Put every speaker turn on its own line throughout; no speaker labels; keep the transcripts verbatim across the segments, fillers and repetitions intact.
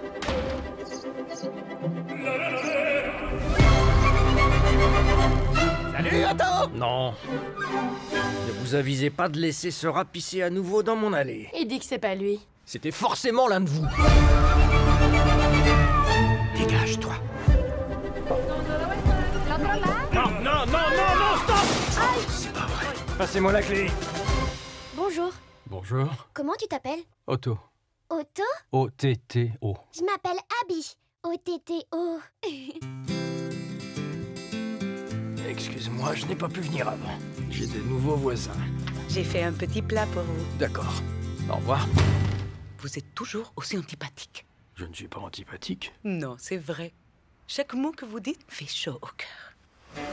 Salut, Otto!
Non. Ne vous avisez pas de laisser ce rat pisser à nouveau dans mon allée.
Il dit que c'est pas lui.
C'était forcément l'un de vous. Dégage, toi. Non, non, non, non, non, stop! C'est pas vrai. Passez-moi la clé.
Bonjour.
Bonjour.
Comment tu t'appelles?
Otto.
Otto?
O T T O.
Je m'appelle Abby. O T T O.
Excuse-moi, je n'ai pas pu venir avant. J'ai de nouveaux voisins.
J'ai fait un petit plat pour vous.
D'accord. Au revoir.
Vous êtes toujours aussi antipathique.
Je ne suis pas antipathique.
Non, c'est vrai. Chaque mot que vous dites fait chaud au cœur.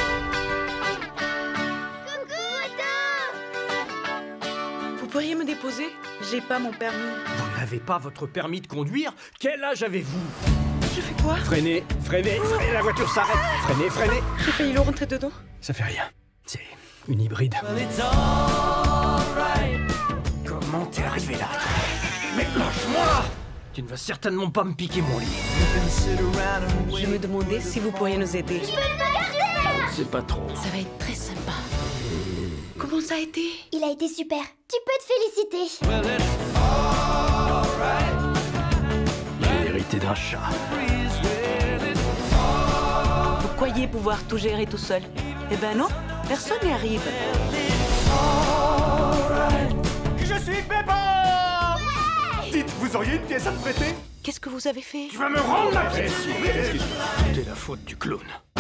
Coucou, Otto!
Vous pourriez me déposer? J'ai pas mon permis.
Vous n'avez pas votre permis de conduire? Quel âge avez-vous?
Je fais quoi?
Freinez, freinez, freinez, la voiture s'arrête. Freinez, freinez.
J'ai failli le rentrer dedans.
Ça fait rien. C'est une hybride. Comment t'es arrivé là? Mais lâche-moi! Tu ne vas certainement pas me piquer mon lit.
Je me demandais si vous pourriez nous aider.
C'est pas trop.
Ça va être très sympa. Comment ça a été?
Il a été super. Tu peux te féliciter.
J'ai hérité d'un chat.
Vous croyez pouvoir tout gérer tout seul? Eh ben non, personne n'y arrive.
Je suis Peppa! Dites, vous auriez une pièce à me prêter?
Qu'est-ce que vous avez fait?
Tu vas me rendre la pièce! C'était la faute du clown.